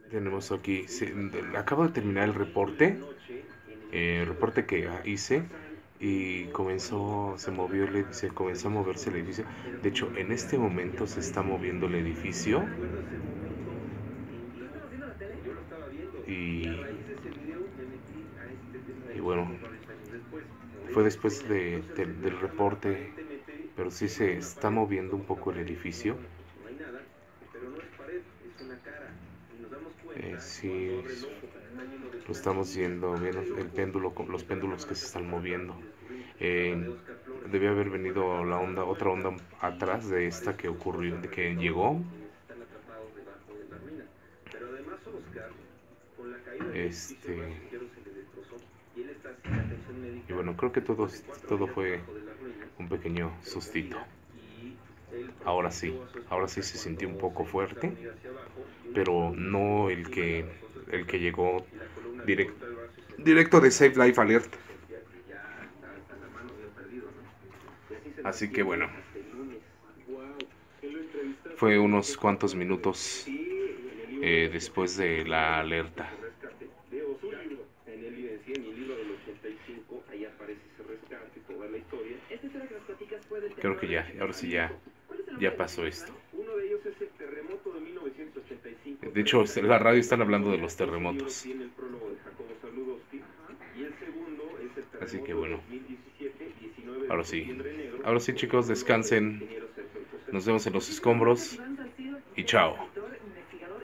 Tenemos aquí, acabo de terminar el reporte que hice y se comenzó a moverse el edificio. De hecho, en este momento se está moviendo el edificio y, y bueno, fue después del reporte, pero sí se está moviendo un poco el edificio. Sí, lo estamos viendo el péndulo, los péndulos que se están moviendo. Eh, Debe haber venido otra onda atrás de esta que ocurrió, de que llegó. Este, y bueno, creo que todo fue un pequeño sustito. Ahora sí se sintió un poco fuerte, pero no el que llegó directo de Save Life Alert. Así que bueno, fue unos cuantos minutos después de la alerta. Creo que ahora sí ya pasó esto. De hecho, la radio están hablando de los terremotos. Así que bueno, ahora sí. Ahora sí, chicos, descansen. Nos vemos en los escombros y chao.